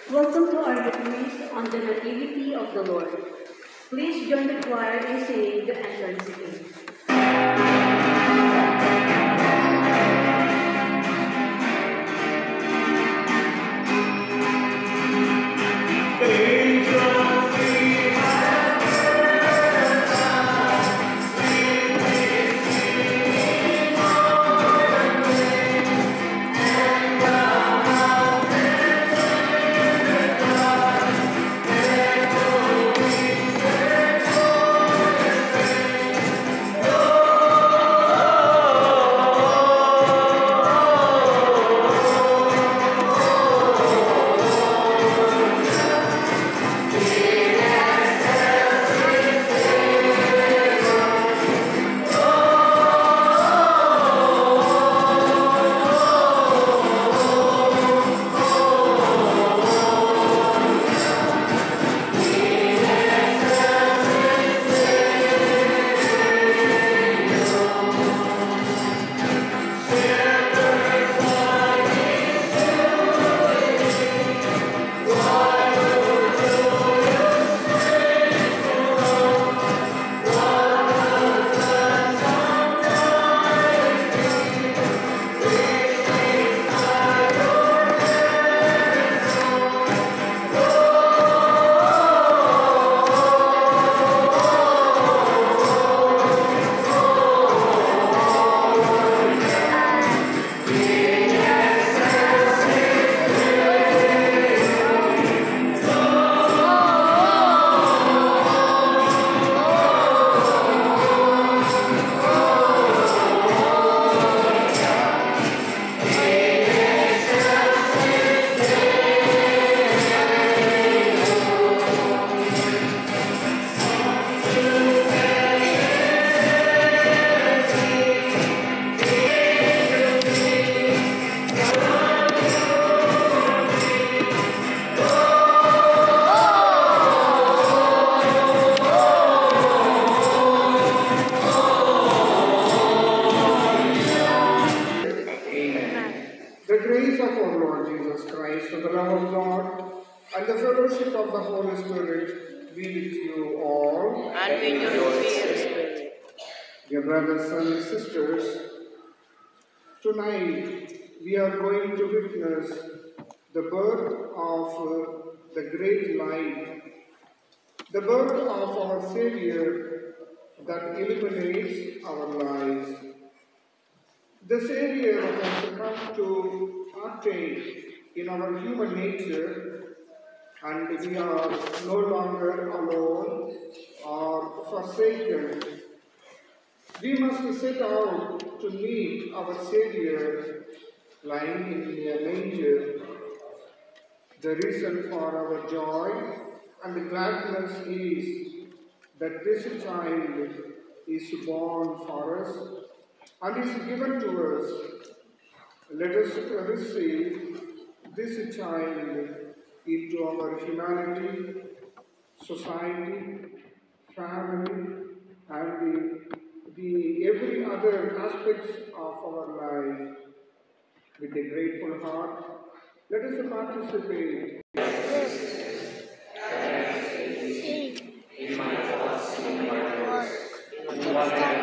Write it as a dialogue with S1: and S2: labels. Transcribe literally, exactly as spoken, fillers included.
S1: Welcome to our litanies on the Nativity of the Lord. Please join the choir in singing the entrance hymn.
S2: Tonight, we are going to witness the birth of uh, the great light, the birth of our Savior that illuminates our lives. The Savior has come to partake in our human nature, and we are no longer alone or forsaken. We must set out to meet our Savior lying in a manger. The reason for our joy and gladness is that this child is born for us and is given to us. Let us receive this child into our humanity, society, family, and the The every other aspects of our life. With a grateful heart, let us participate. In my thoughts, in my words, in my